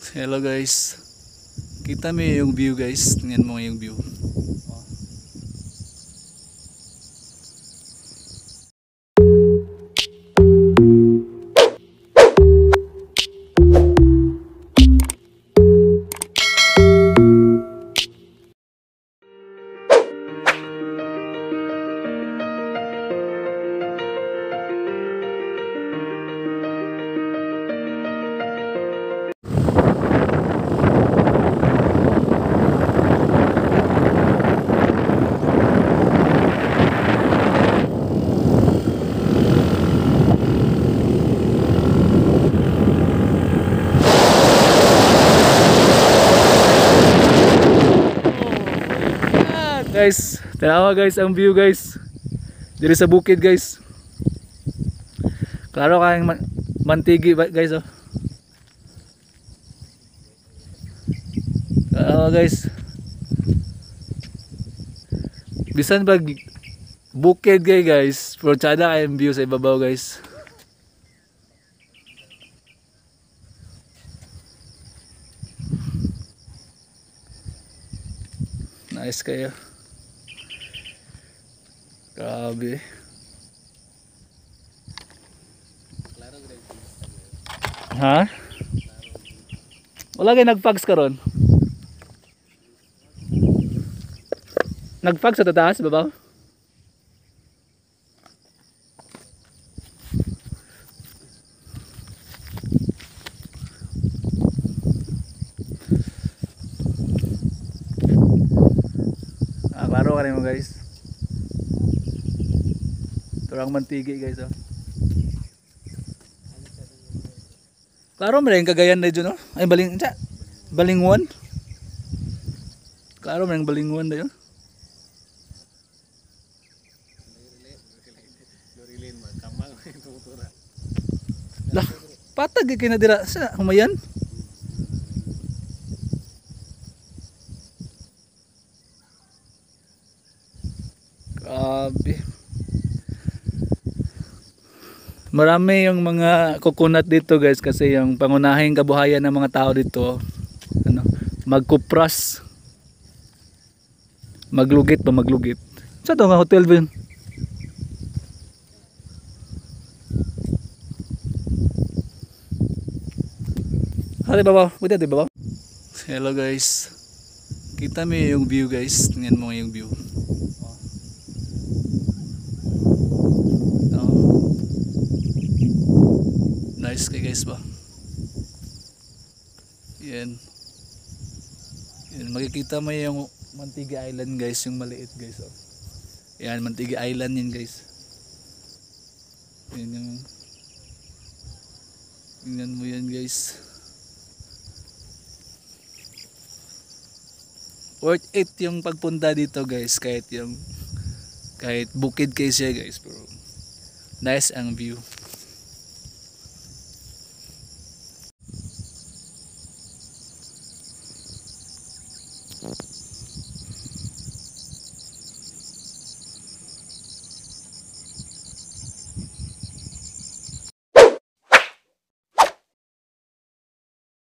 Hello guys. Kita mo yung view guys. Tingnan mo yung view. Guys, tanawa guys ang view guys. Diri sa bukid guys. Klaro kayong mantigi guys oh. Tanawa guys. Bisan pag bukid guys, pero tsada kayong view sa ibabaw guys. Nice kayo. Grabe. Ha? Wala kayo nag-fax karon? Nag-fax sa tataas, babaw? Klaro ka rin mo guys. Turang mantigi guys oh. Klaro mo rin kagayan na dyan oh. Ay balingwan. Klaro mo rin balingwan na yun. Lah, patag kinadira sa humayan. Grabe. Marami yung mga coconut dito guys kasi yung pangunahing kabuhayan ng mga tao dito magkupras, maglugit. Sa ito nga hotel ba yun? Hali baba, buti ati baba. Hello guys. Kita mo yung view guys. Tingnan mo yung view. Nice kay guys ba? Yan. Yan, makikita mo yung Mantigi Island guys, yung maliit guys oh. Yan, Mantigi Island yan guys. Yan yung tingnan mo yan guys. Worth it yung pagpunta dito guys, kahit bukid kayo siya guys, pero nice ang view.